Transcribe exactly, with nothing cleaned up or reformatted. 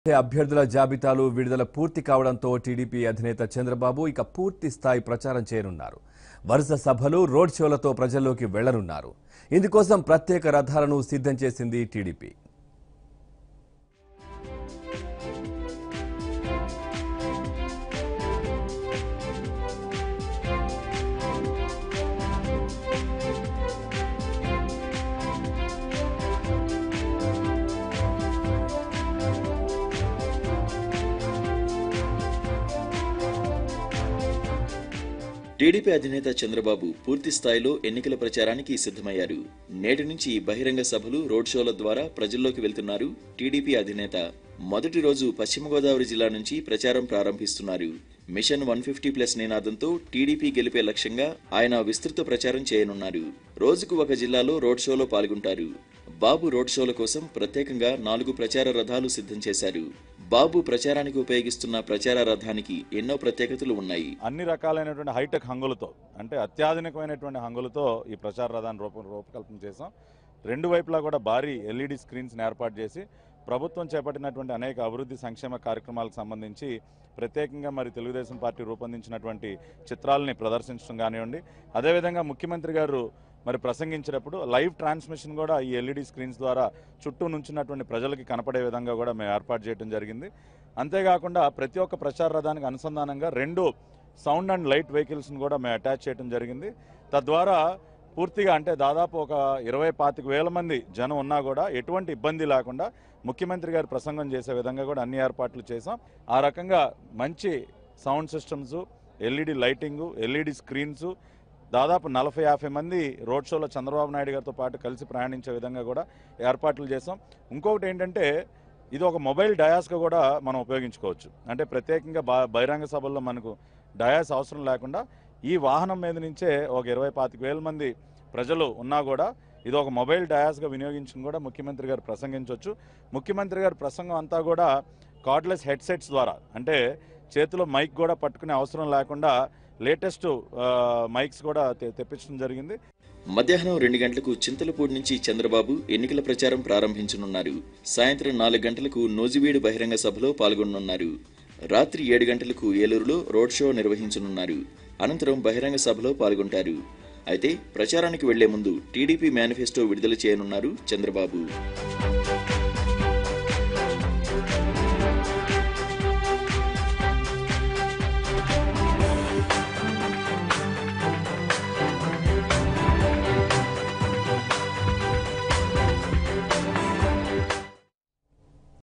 అభ్యర్థుల జాబితాలు విడుదల పూర్తి కావడంతో టీడీపీ అధినేత చంద్రబాబు ఇక పూర్తి స్థాయి ప్రచారం చేయనున్నారు. వరుస సభలు, రోడ్ షోలతో ప్రజల్లోకి వెళ్లనున్నారు. ఇందుకోసం ప్రత్యేక రథాలను సిద్ధం చేసింది టీడీపీ. టీడీపీ అధినేత చంద్రబాబు పూర్తి స్థాయిలో ఎన్నికల ప్రచారానికి సిద్ధమయ్యారు. నేటి నుంచి బహిరంగ సభలు, రోడ్ షోల ద్వారా ప్రజల్లోకి వెళ్తున్నారు టీడీపీ అధినేత. మొదటి రోజు పశ్చిమ గోదావరి జిల్లా నుంచి ప్రచారం ప్రారంభిస్తున్నారు. మిషన్ వన్ ఫిఫ్టీ ప్లస్ నినాదంతో టీడీపీ గెలిపే లక్ష్యంగా ఆయన విస్తృత ప్రచారం చేయనున్నారు. రోజుకు ఒక జిల్లాలో రోడ్ షోలో పాల్గొంటారు. బాబు రోడ్ షోల కోసం ప్రత్యేకంగా నాలుగు ప్రచార రథాలు సిద్ధం చేశారు. బాబు ప్రచారానికి ఉపయోగిస్తున్న ప్రచార రథానికి ఎన్నో ప్రత్యేకతలు ఉన్నాయి. అన్ని రకాలైనటువంటి హైటెక్ హంగులతో, అంటే అత్యాధునికమైనటువంటి హంగులతో ఈ ప్రచార రథాన్ని రూప రూపకల్పన చేశాం. రెండు వైపులా కూడా భారీ ఎల్ఈడి స్క్రీన్స్ని ఏర్పాటు చేసి ప్రభుత్వం చేపట్టినటువంటి అనేక అభివృద్ధి సంక్షేమ కార్యక్రమాలకు సంబంధించి ప్రత్యేకంగా మరి తెలుగుదేశం పార్టీ రూపొందించినటువంటి చిత్రాలని ప్రదర్శించడం కానివ్వండి, అదేవిధంగా ముఖ్యమంత్రి గారు మరి ప్రసంగించినప్పుడు లైవ్ ట్రాన్స్మిషన్ కూడా ఈ ఎల్ఈడి స్క్రీన్స్ ద్వారా చుట్టూ నుంచినటువంటి ప్రజలకి కనపడే విధంగా కూడా మేము ఏర్పాటు చేయడం జరిగింది. అంతేకాకుండా ప్రతి ఒక్క ప్రచార రథానికి అనుసంధానంగా రెండు సౌండ్ అండ్ లైట్ వెహికల్స్ని కూడా మేము అటాచ్ చేయడం జరిగింది. తద్వారా పూర్తిగా అంటే దాదాపు ఒక ఇరవై పాతిక వేల మంది జనం ఉన్నా కూడా ఎటువంటి ఇబ్బంది లేకుండా ముఖ్యమంత్రి గారు ప్రసంగం చేసే విధంగా కూడా అన్ని ఏర్పాట్లు చేసాం. ఆ రకంగా మంచి sound systems, LED lighting, LED screens, దాదాపు నలభై యాభై మంది రోడ్ షోలో చంద్రబాబు నాయుడు గారితో పాటు కలిసి ప్రయాణించే విధంగా కూడా ఏర్పాట్లు చేసాం. ఇంకొకటి ఏంటంటే ఇది ఒక మొబైల్ డయాస్గా కూడా మనం ఉపయోగించుకోవచ్చు. అంటే ప్రత్యేకంగా బహిరంగ సభల్లో మనకు డయాస్ అవసరం లేకుండా ఈ వాహనం మీద నుంచే ఒక ఇరవై పాతిక వేల మంది ప్రజలు ఉన్నా కూడా ఇది ఒక మొబైల్ డయాస్గా వినియోగించుకుని కూడా ముఖ్యమంత్రి గారు ప్రసంగించవచ్చు. ముఖ్యమంత్రి గారి ప్రసంగం అంతా కూడా కార్డ్లెస్ హెడ్సెట్స్ ద్వారా, అంటే చేతిలో మైక్ కూడా పట్టుకునే అవసరం లేకుండా లేటెస్ట్ మైక్స్ కూడా తెప్పించడం జరిగింది. మధ్యాహ్నం రెండు గంటలకు చింతలపూడి నుంచి చంద్రబాబు ఎన్నికల ప్రచారం ప్రారంభించనున్నారు. సాయంత్రం నాలుగు గంటలకు నూజివీడు బహిరంగ సభలో పాల్గొననున్నారు. రాత్రి ఏడు గంటలకు ఏలూరులో రోడ్ షో నిర్వహించనున్నారు. అనంతరం బహిరంగ సభలో పాల్గొంటారు. అయితే ప్రచారానికి వెళ్లే ముందు టీడీపీ మేనిఫెస్టో విడుదల చేయనున్నారు చంద్రబాబు.